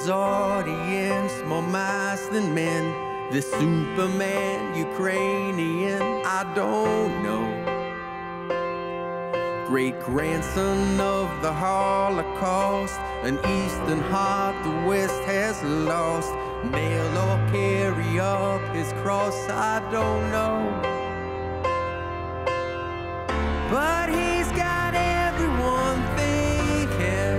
his audience, more mice than men. The Superman, Ukrainian, I don't know. Great-grandson of the Holocaust, an Eastern heart the West has lost. Nail or carry up his cross, I don't know. But he's got everyone thinking.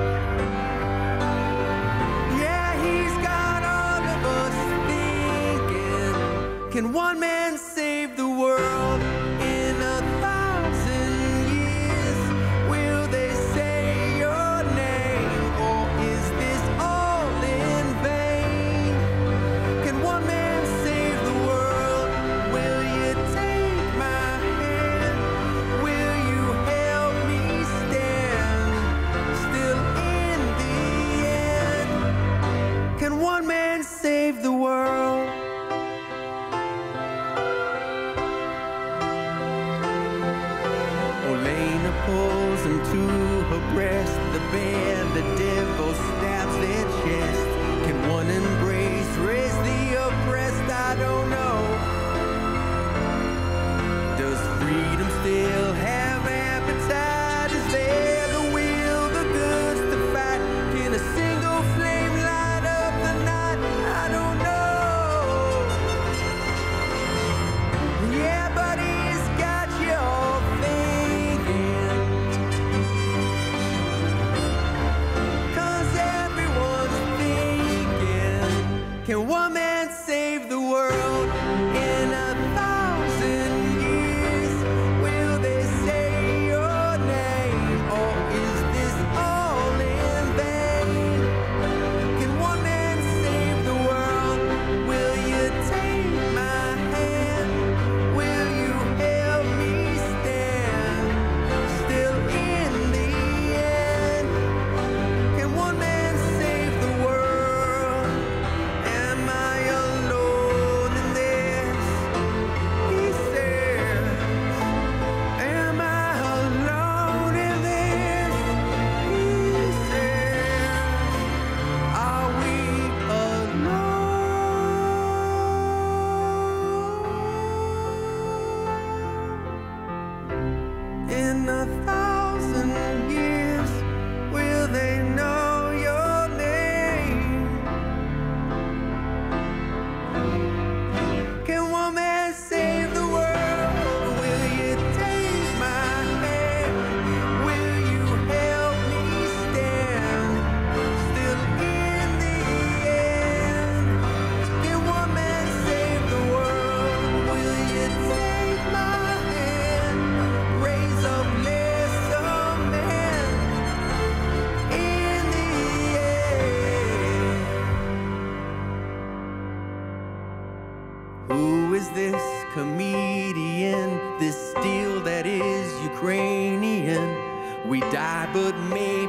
Yeah, he's got all of us thinking. Can one man save the world in 1,000 years? Will they say your name, or is this all in vain? Can one man save the world? Will you take my hand? Will you help me stand? Still in the end, can one man save the world? Olena pulls him to her breast. The band, the devil stabs their chest. Can one embrace, raise the oppressed? I don't know. Does freedom still have appetite? Is there the will, the goods to fight? Can a single flame light up the night? I don't know. Yeah, but he's got you all thinking. 'Cause everyone's thinking. Can one man save the world in 1,000 years? Will they say your name, or is this all in vain? Can one man save the world? Will you take my hand? Will you help me stand? Still in the end, can one man save the world? Am I alone in this? He says, am I alone in this? He says, are we alone? In 1,000 years, will they know your name? Can one man save the world? Will you take my hand? Will you help me stand? Still in the end, can one man save the world? Will you take my hand? Raise up lesser men in the end. Who is this comedian? This steel that is Ukrainian. We die, but maybe